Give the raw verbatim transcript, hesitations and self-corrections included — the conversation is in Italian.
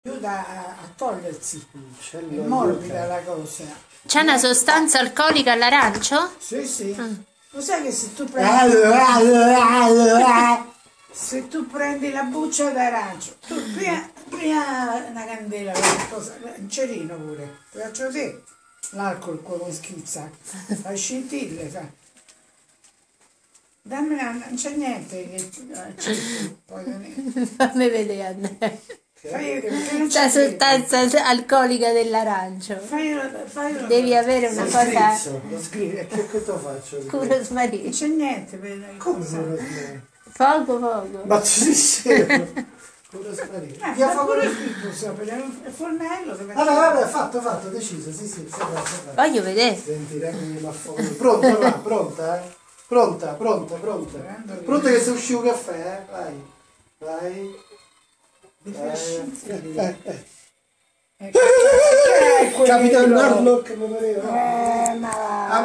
aiuta a, a togliersi, è morbida la cosa. C'è una sostanza alcolica l'arancio? Sì, sì. Mm. Lo sai che se tu prendi, se tu prendi la buccia d'arancio, tu prima, prima una candela, qualcosa, un cerino pure, ti faccio te, l'alcol come schizza, fai scintille, fa. Dammi una, non c'è niente che c'è, poi fammi vedere Andrea. Fai, non c'è la sostanza alcolica dell'arancio. Fai, fai devi avere una cosa. Lo scrivi, e che cosa faccio? Curo smarino. Non c'è niente per come curo smarino? Poco poco. Ma ci sei? Curo smarino. Eh, fa pure scritto sopra, è un fornello. Vabbè, vabbè, fatto, fatto, deciso, sì, sì, sapete, sapete. Voglio vedere. Sentirei che mi affogo. Pronta, va, pronta, eh? Pronta, pronta, pronta. Pronta che se uscì un caffè, eh? Vai, vai. Eh, eh, eh. Capitano Harlock mi pareva. Eh, ma